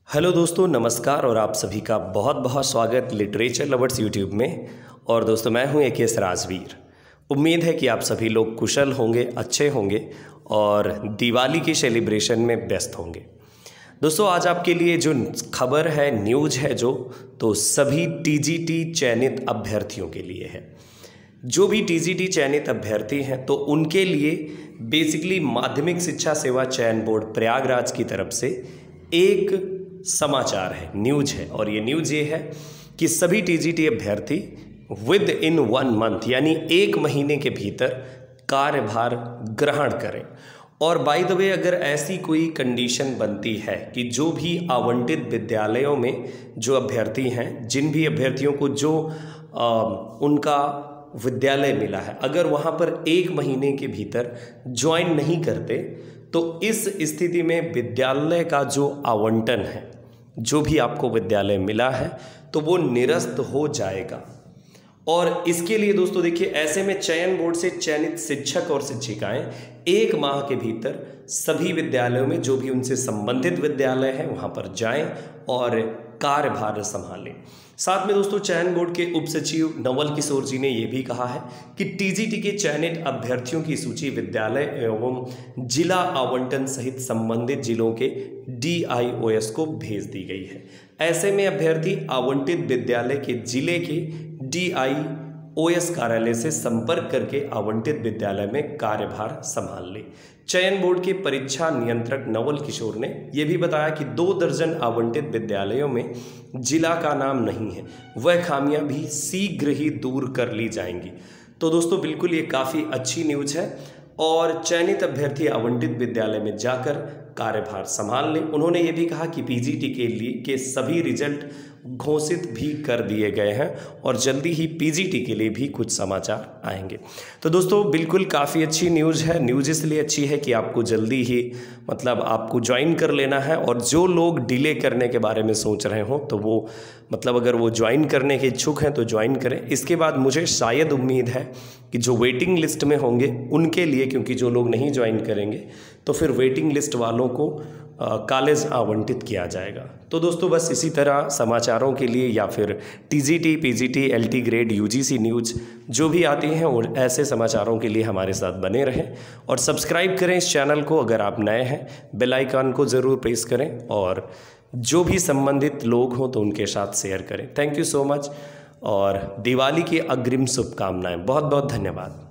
Hello दोस्तों, नमस्कार और आप सभी का बहुत बहुत स्वागत लिटरेचर लवर्स यूट्यूब में। और दोस्तों मैं हूं एकेएस राजवीर। उम्मीद है कि आप सभी लोग कुशल होंगे, अच्छे होंगे और दिवाली के सेलिब्रेशन में व्यस्त होंगे। दोस्तों आज आपके लिए जो खबर है, न्यूज़ है तो सभी टीजीटी चयनित अभ्यर्थियों के लिए है। जो भी टीजीटी चयनित अभ्यर्थी हैं तो उनके लिए बेसिकली माध्यमिक शिक्षा सेवा चयन बोर्ड प्रयागराज की तरफ से एक समाचार है, न्यूज़ है। और ये न्यूज़ ये है कि सभी टीजीटी अभ्यर्थी विद इन 1 मंथ यानी 1 महीने के भीतर कार्यभार ग्रहण करें। और बाय द वे अगर ऐसी कोई कंडीशन बनती है कि जो भी आवंटित विद्यालयों में जो अभ्यर्थी हैं, जिन भी अभ्यर्थियों को जो उनका विद्यालय मिला है, अगर वहाँ पर 1 महीने के भीतर ज्वाइन नहीं करते तो इस स्थिति में विद्यालय का जो आवंटन है, जो भी आपको विद्यालय मिला है तो वो निरस्त हो जाएगा। और इसके लिए दोस्तों देखिए, ऐसे में चयन बोर्ड से चयनित शिक्षक और शिक्षिकाएं 1 माह के भीतर सभी विद्यालयों में जो भी उनसे संबंधित विद्यालय है वहाँ पर जाएं और कार्यभार संभालें। साथ में दोस्तों चयन बोर्ड के उप सचिव नवल किशोर जी ने यह भी कहा है कि टीजीटी के चयनित अभ्यर्थियों की सूची विद्यालय एवं जिला आवंटन सहित संबंधित जिलों के DIOS को भेज दी गई है। ऐसे में अभ्यर्थी आवंटित विद्यालय के जिले के DIOS कार्यालय से संपर्क करके आवंटित विद्यालय में कार्यभार संभाल ले। चयन बोर्ड के परीक्षा नियंत्रक नवल किशोर ने यह भी बताया कि 2 दर्जन आवंटित विद्यालयों में जिला का नाम नहीं है, वह खामियां भी शीघ्र ही दूर कर ली जाएंगी। तो दोस्तों बिल्कुल ये काफ़ी अच्छी न्यूज़ है और चयनित अभ्यर्थी आवंटित विद्यालय में जाकर कार्यभार संभाल लें। उन्होंने ये भी कहा कि पीजीटी के लिए के सभी रिजल्ट घोषित भी कर दिए गए हैं और जल्दी ही पीजीटी के लिए भी कुछ समाचार आएंगे। तो दोस्तों बिल्कुल काफ़ी अच्छी न्यूज़ है। न्यूज़ इसलिए अच्छी है कि आपको जल्दी ही आपको ज्वाइन कर लेना है। और जो लोग डिले करने के बारे में सोच रहे हो तो वो अगर वो ज्वाइन करने के इच्छुक हैं तो ज्वाइन करें। इसके बाद मुझे शायद उम्मीद है कि जो वेटिंग लिस्ट में होंगे उनके लिए, क्योंकि जो लोग नहीं ज्वाइन करेंगे तो फिर वेटिंग लिस्ट वालों को कॉलेज आवंटित किया जाएगा। तो दोस्तों बस इसी तरह समाचारों के लिए या फिर TGT, PGT, LT grade, UGC news जो भी आती हैं और ऐसे समाचारों के लिए हमारे साथ बने रहें और सब्सक्राइब करें इस चैनल को। अगर आप नए हैं बेल आइकन को ज़रूर प्रेस करें और जो भी संबंधित लोग हों तो उनके साथ शेयर करें। थैंक यू सो मच और दिवाली की अग्रिम शुभकामनाएं। बहुत बहुत धन्यवाद।